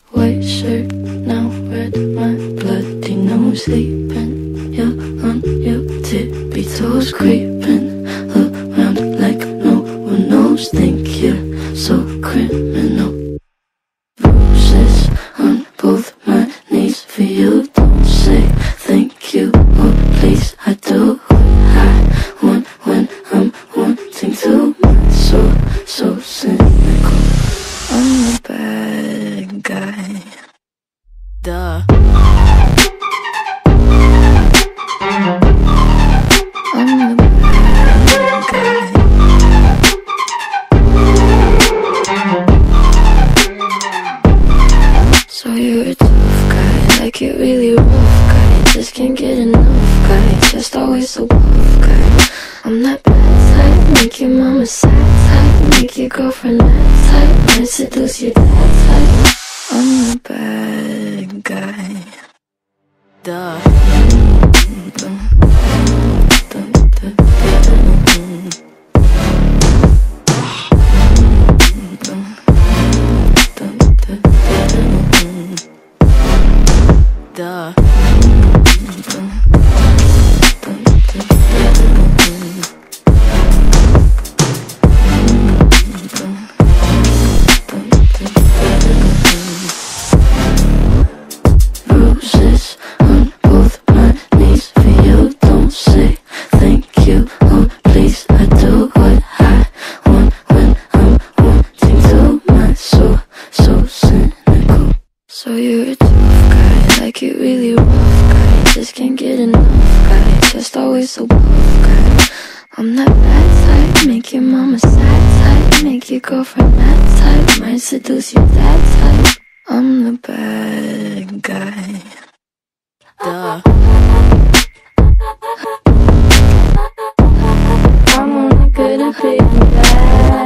white shirt, now red, my bloody nose sleeping. You're on your tippy toes, creeping around like no one knows. Think you're so criminal. Bruises on both my knees for you. Don't say thank you or please. I do what I want when I'm wanting to. My soul so cynical. I'm the bad guy. Duh. I'm the bad guy. So you're a tough guy, like it really rough guy. Just can't get enough guy, just always so buff guy. I'm that bad type, make your mama sad type, make your girlfriend mad type, might seduce your dad type. I'm the bad guy. Duh. Duh. Bruises on both my knees for you. Don't say thank you or please. I do what I want when I'm wanting to. My soul so cynical. So you're a tough guy, like it really rough guy. Just can't get enough guy, just always so buff guy. I'm that bad type, make your mama sad type, make your girlfriend mad type, might seduce your dad type. I'm the bad guy. Duh. I'm only good at being bad.